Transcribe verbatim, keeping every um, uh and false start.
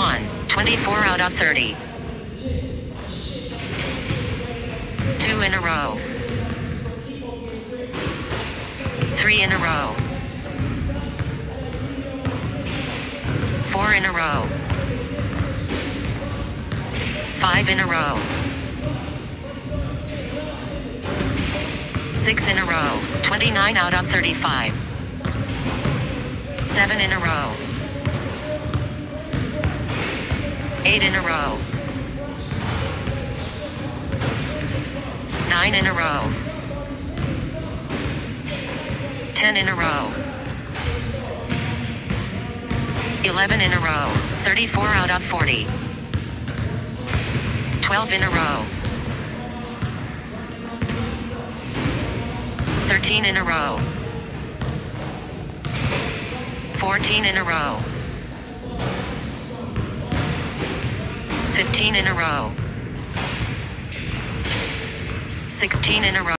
twenty-one, twenty-four out of thirty. Two in a row. Three in a row. Four in a row. Five in a row. Six in a row. twenty-nine out of thirty-five. Seven in a row. Eight in a row. Nine in a row. Ten in a row. Eleven in a row. thirty-four out of forty. Twelve in a row. Thirteen in a row. Fourteen in a row. Fifteen in a row. Sixteen in a row.